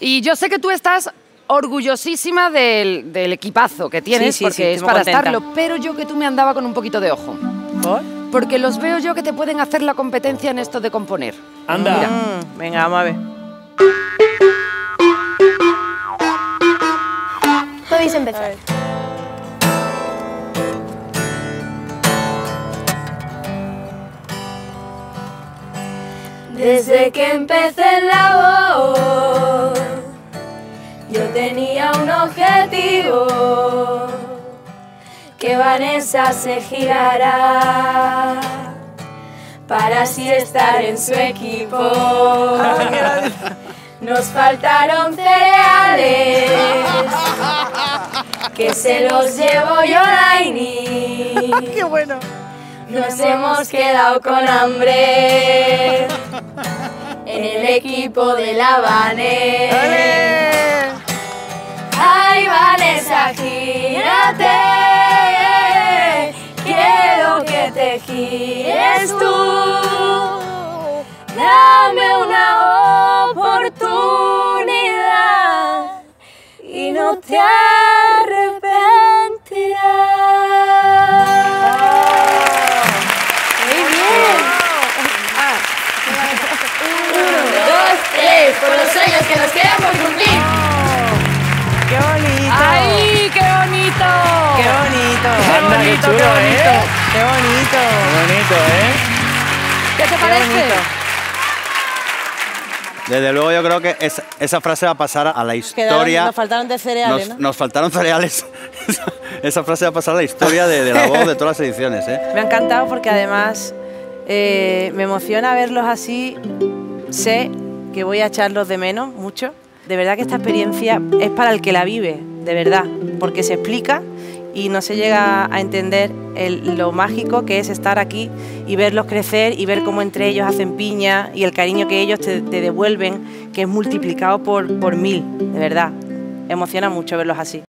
Y yo sé que tú estás orgullosísima del equipazo que tienes, porque es para estarlo, pero yo que tú me andaba con un poquito de ojo. ¿Por? Porque los veo yo que te pueden hacer la competencia en esto de componer. Anda. Mira. Venga, vamos a ver. Podéis empezar. Desde que empecé en la voz, yo tenía un objetivo, que Vanessa se girara para así estar en su equipo. Nos faltaron cereales, que se los llevo yo, Laini. ¡Qué bueno! Nos hemos quedado con hambre en el equipo de la Vane. Ay, Vanessa, gírate, quiero que te gires tú. Dame una oportunidad y no te arrepentirás. Por los sueños que nos quedan por cumplir. ¡Qué bonito! ¡Ay, qué bonito! ¡Qué bonito! ¡Qué Anda, bonito, qué chulo, qué bonito! ¡Qué bonito! Qué bonito, ¿Qué te Qué parece? bonito. Desde luego yo creo que esa frase va a pasar a la historia. Nos faltaron de cereales, ¿no? Nos faltaron cereales. Esa frase va a pasar a la historia de la voz de todas las ediciones, ¿eh? Me ha encantado porque además me emociona verlos así. Sé que voy a echarlos de menos mucho. De verdad que esta experiencia es para el que la vive, de verdad, porque se explica y no se llega a entender lo mágico que es estar aquí y verlos crecer y ver cómo entre ellos hacen piña y el cariño que ellos te devuelven, que es multiplicado por 1000, de verdad. Emociona mucho verlos así.